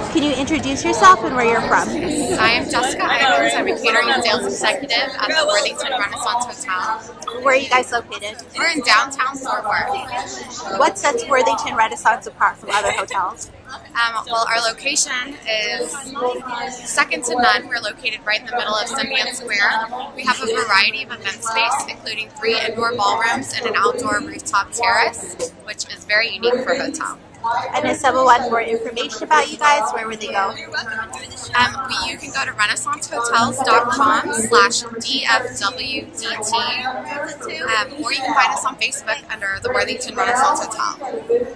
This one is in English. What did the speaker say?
Can you introduce yourself and where you're from? I am Jessica Ivins. I'm a Catering and Sales Executive at the Worthington Renaissance Hotel. Where are you guys located? We're in downtown Fort Worth. What sets Worthington Renaissance apart from other hotels? Well, our location is second to none. We're located right in the middle of Symbiont Square. We have a variety of event space, including 3 indoor ballrooms and an outdoor rooftop terrace, which is very unique for a hotel. And if someone wanted more information about you guys, where would they go? You can go to renaissancehotels.com/DFWDT, or you can find us on Facebook under the Worthington Renaissance Hotel.